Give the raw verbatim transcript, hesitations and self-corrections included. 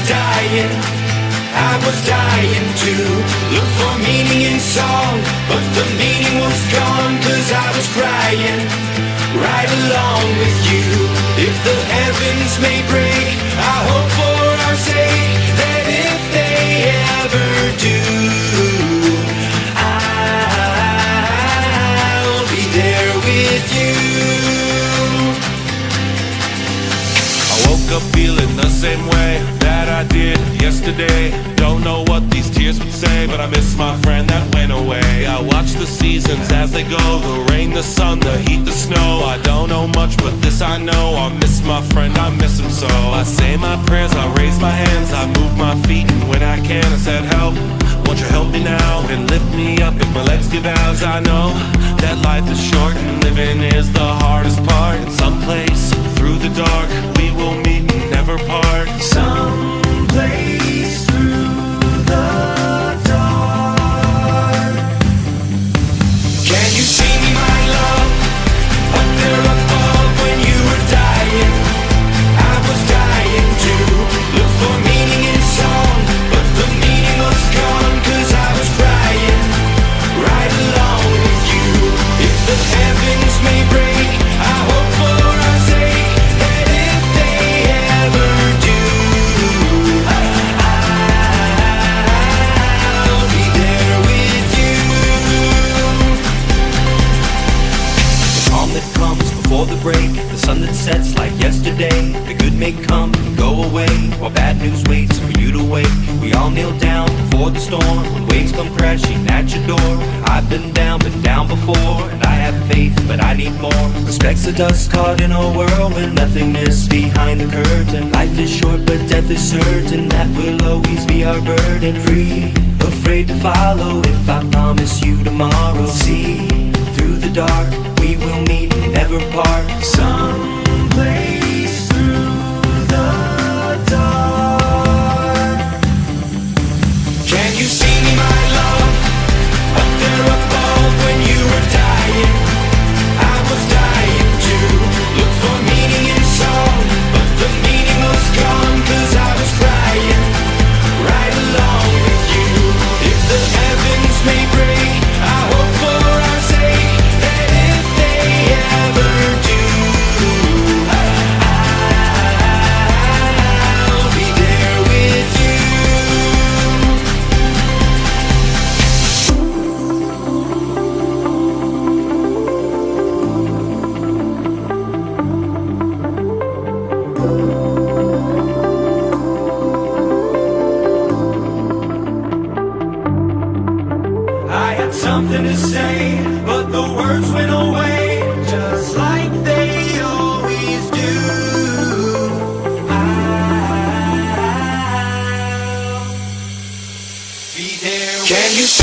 were dying, I was dying to look for meaning in song, but the meaning was gone, cause I was crying right along with you. If the heavens may break, I hope for our sake that if they ever do, I'll be there with you. I woke up feeling the same way that I did yesterday. Don't know what these tears would say, but I miss my friend that went away. I watch the seasons as they go, the rain, the sun, the heat, the snow. I don't know much, but this I know, I miss my friend, I miss him so. I say my prayers, I raise my hands, I move my feet, and when I can I said help. Won't you help me now and lift me up if my legs give out? 'Cause I know that life is short and living is the hardest part. In some place through the dark we will meet and never part. Someplace through the dark. Can you see me, my love? Up there above when you were dying, I was dying to look for meaning in song, but the meaning was gone, cause I was crying right along with you. If the heavens may break, I hope for our sake that if they ever do, I'll be there with you. The calm that comes before the break, the sun that sets like yesterday. The good may come and go away, while bad news waits for you to wake. We all kneel down before the storm, when waves come crashing at your door. I've been down, been down before, and I have faith, but I need more. Respect's the dust caught in a whirlwind, nothingness behind the curtain. Life is short, but death is certain, that will always be our burden. Free, afraid to follow, if I promise you tomorrow. See, through the dark, we will meet and never part. Someplace through the dark. Can you see me, my love? Up there above when you were dying, I was dying to look for meaning in song, but the meaning was gone, cause I was crying right along with you. If the heavens may break, I hope for our sake that if they ever do, I'll be there with you. I had something to say, but the words went away, just like they always do. I'll be there. Can you see